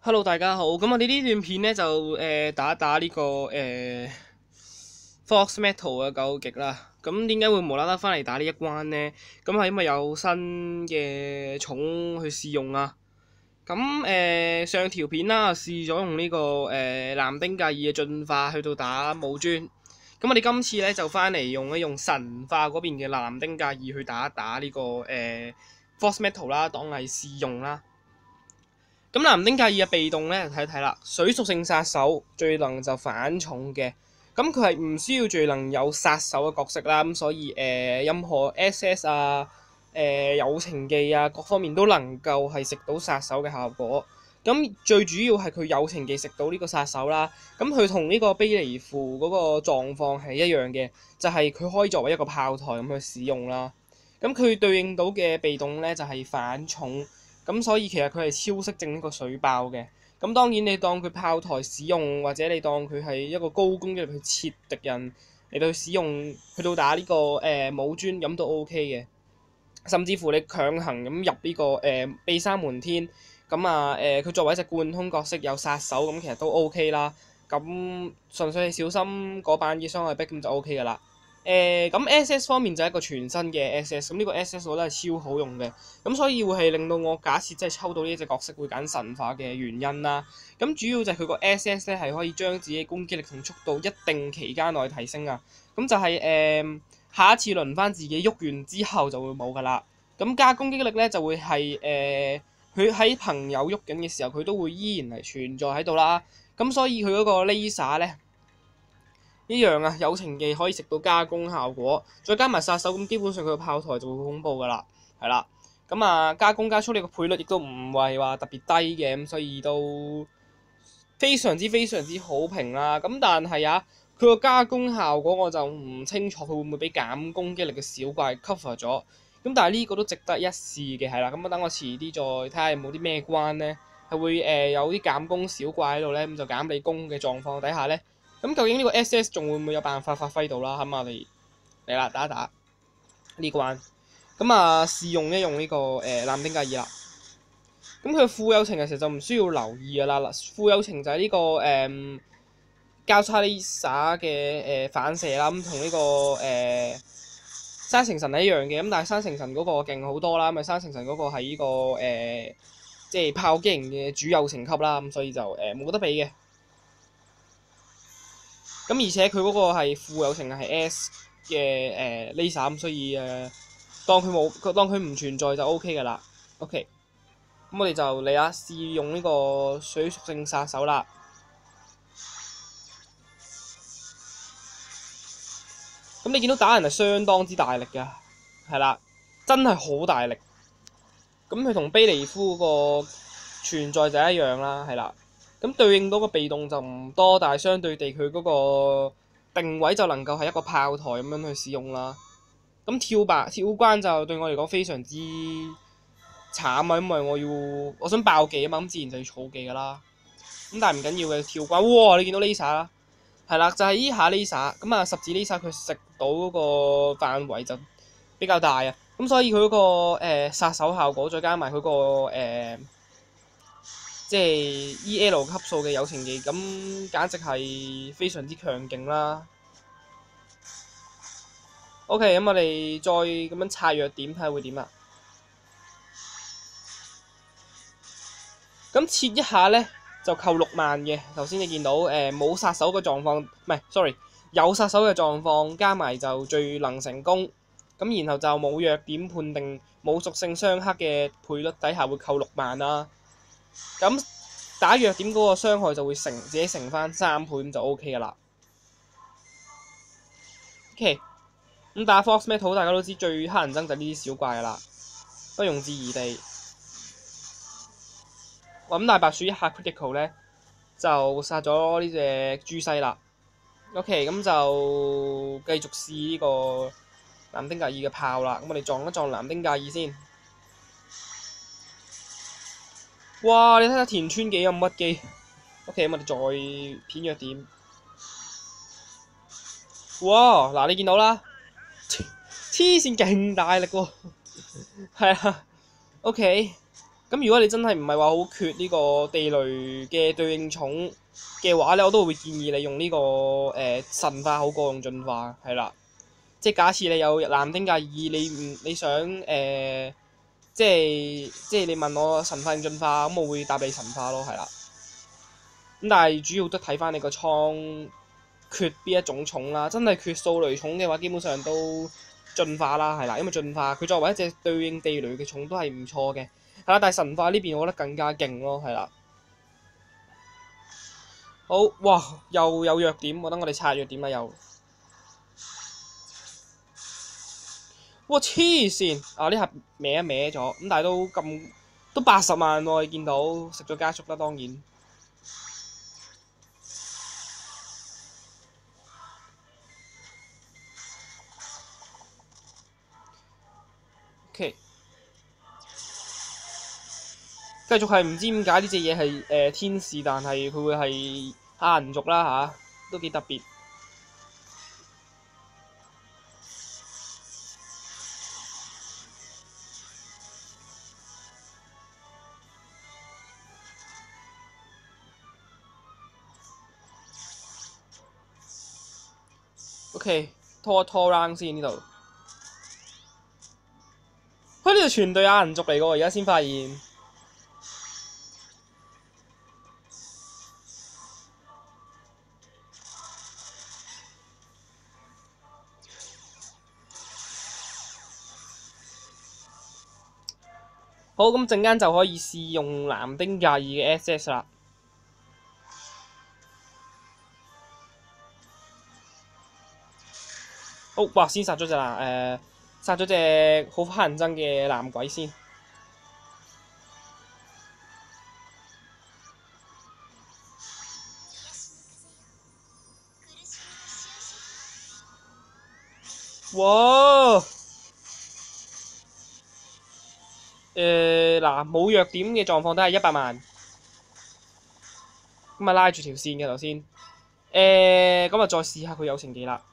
Hello，大家好。咁我哋呢段片咧就打一打呢、個Fox Metal 嘅究極啦。咁點解會無啦啦翻嚟打呢一關呢？咁係因為有新嘅寵去試用啊。咁上條片啦，試咗用呢、個藍丁格爾嘅進化去到打武尊。咁我哋今次咧就翻嚟用神化嗰邊嘅藍丁格爾去打一打呢、個Fox Metal 啦，當係試用啦。咁藍丁格爾嘅被動咧，睇睇啦，水屬性殺手，最能就反重嘅。咁佢係唔需要最能有殺手嘅角色啦，咁所以任何 SS 啊、友情技啊各方面都能夠係食到殺手嘅效果。咁最主要係佢友情技食到呢個殺手啦。咁佢同呢個卑尼符嗰個狀況係一樣嘅，就係佢可以作為一個炮台咁去使用啦。咁佢對應到嘅被動咧就係反重。咁所以其實佢係超識整一個水爆嘅。咁當然你當佢炮台使用，或者你當佢係一個高攻擊力去切敵人嚟到去使用，去到打呢、個武尊咁都 OK 嘅。甚至乎你強行咁入呢、個秘山門天，咁啊佢作為一隻貫通角色有殺手，咁其實都 OK 啦。咁純粹係小心嗰版嘅傷害逼咁就 OK 噶啦。咁 SS 方面就係一個全新嘅 SS，咁呢個 SS 我覺得係超好用嘅，咁所以會係令到我假設真係抽到呢隻角色會揀神化嘅原因啦。咁主要就係佢個 SS 咧係可以將自己攻擊力同速度一定期間內提升啊。咁就係下一次輪翻自己喐完之後就會冇噶啦。咁加攻擊力咧就會係佢喺朋友喐緊嘅時候佢都會依然係存在喺度啦。咁所以佢嗰個 Laser 咧，一樣啊，友情技可以食到加攻效果，再加埋殺手，咁基本上佢個炮台就會好恐怖噶啦，係啦。咁啊，加攻加速呢個倍率亦都唔係話特別低嘅，咁所以都非常之好評啦。咁但係啊，佢個加攻效果我就唔清楚佢會唔會俾減攻擊力嘅小怪 cover 咗。咁但係呢個都值得一試嘅，係啦。咁啊，等我遲啲再睇下有冇啲咩關呢，係會有啲減攻小怪喺度呢，咁就減你攻嘅狀況底下呢。咁究竟呢個 SS 仲會唔會有辦法發揮到啦？咁我哋嚟啦，打一打呢關。咁啊，試用一用呢、個藍丁格爾啦。咁佢副友情其實就唔需要留意噶啦。副友情就係呢、個交叉 Laser 嘅反射啦。咁同呢個山城神係一樣嘅。咁但係山城神嗰個勁好多啦，因為山城神嗰個係呢、個即係炮擊型嘅主友情級啦。咁所以就冇得比嘅。咁而且佢嗰個係副友情係 S 嘅Laser，所以當佢唔存在就 OK 噶啦。OK，咁我哋就嚟啦，試用呢個水屬性殺手啦。咁你見到打人係相當之大力㗎，係啦，真係好大力。咁佢同卑尼夫個存在就一樣啦，係啦。咁對應到個被動就唔多，但係相對地佢嗰個定位就能夠係一個炮台咁樣去使用啦。咁跳關就對我嚟講非常之慘啊，因為我想爆技啊嘛，咁自然就要儲技噶啦。咁但係唔緊要嘅，跳關，哇！你見到 Laser 啦，係啦，就係依下 Laser，咁啊十字 Laser 佢食到嗰個範圍就比較大啊。咁所以佢嗰個殺手效果，再加埋佢個即係 EL 級數嘅友情技，咁簡直係非常之強勁啦。OK，咁我哋再咁樣拆弱點睇下會點啊。咁切一下咧就扣6萬嘅。頭先你見到冇殺手嘅狀況，唔係 sorry，有殺手嘅狀況加埋就最能成功。咁然後就冇弱點判定冇屬性相克嘅倍率底下會扣6萬啦。咁打弱點嗰個傷害就會自己乘翻3倍，咁就 OK 噶啦。OK，咁打 Fox Metal 大家都知最乞人憎就係呢啲小怪噶啦，不容置疑地。咁大白鼠一下 critical 咧就殺咗呢隻豬西啦。OK，咁就繼續試呢個藍丁格爾嘅炮啦。咁我哋撞一撞藍丁格爾先。哇！你睇下田村幾咁屈機。OK，咁我哋再片弱點。哇！嗱，你見到啦，黐線勁大力喎。係啊。OK。 咁如果你真係唔係話好缺呢個地雷嘅對應寵嘅話咧，我都會建議你用呢、個神化好過用進化，係啦。即係假設你有藍丁格爾，你想即係你問我神化定進化，咁我會答你神化咯，係啦。咁但係主要都睇翻你個倉缺邊一種寵啦，真係缺掃雷寵嘅話，基本上都進化啦，係啦，因為進化佢作為一隻對應地雷嘅寵都係唔錯嘅，係啦。但係神化呢邊我覺得更加勁咯，係啦。好，哇，又有弱點，我等我哋拆弱點啦又。哇！黐線啊！呢下歪一歪咗，咁但係都80萬喎，你見到食咗加速啦，當然。OK，繼續係唔知點解呢隻嘢係天使，但係佢會係亞人族啦嚇，都幾特別。OK，拖 round 先呢度。佢呢度全隊亞人族嚟㗎喎，而家先發現。好，咁陣間就可以試用藍丁格爾嘅 SS 啦。好，哇！先殺咗隻殺咗隻好乞人憎嘅藍鬼先。哇！嗱，冇弱點嘅狀況都係100萬，咁啊拉住條線嘅頭先。咁啊再試下佢友情技啦。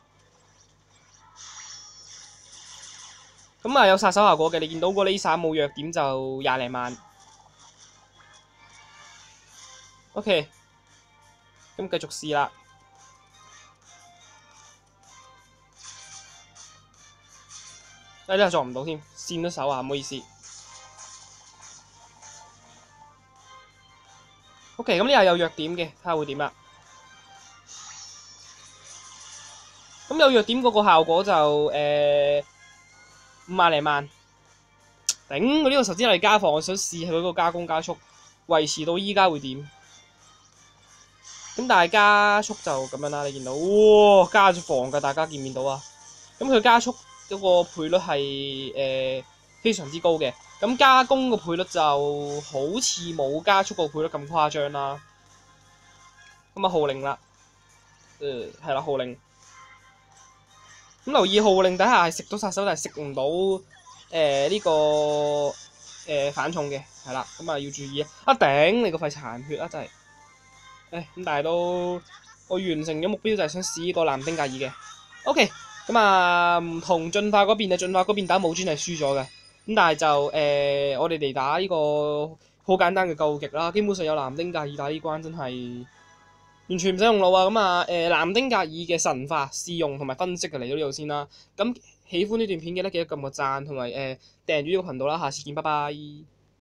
咁啊有殺手效果嘅，你見到個 Laser 冇弱點就20零萬。OK，咁繼續試啦。呢下撞唔到添，跣咗手啊，唔好意思。OK，咁呢下有弱點嘅，睇下會點啦。咁有弱點嗰個效果就50零萬。頂！我呢個手指嚟加防，我想試下佢嗰個加攻加速維持到依家會點。咁但係加速就咁樣啦，你見到哇加咗防㗎，大家見唔見到啊？咁佢加速嗰個倍率係非常之高嘅。咁加攻個倍率就好似冇加速個倍率咁誇張啦。咁啊號令啦，係啦號令。咁留意號令底下係食到殺手，但係食唔到呢個反重嘅，係啦。咁啊要注意啊！頂你個肺殘血啊真係。咁但係都我完成咗目標就係想試呢個藍丁格爾嘅。OK，咁啊唔同進化嗰邊啊，進化嗰邊打武尊係輸咗嘅。咁但係就我哋嚟打呢個好簡單嘅究極啦，基本上有藍丁格爾打呢關真係完全唔使用腦啊！咁啊藍丁格爾嘅神化試用同埋分析就嚟到呢度先啦。咁喜歡呢段片記得撳個讚同埋訂閱呢個頻道啦，下次見，拜拜。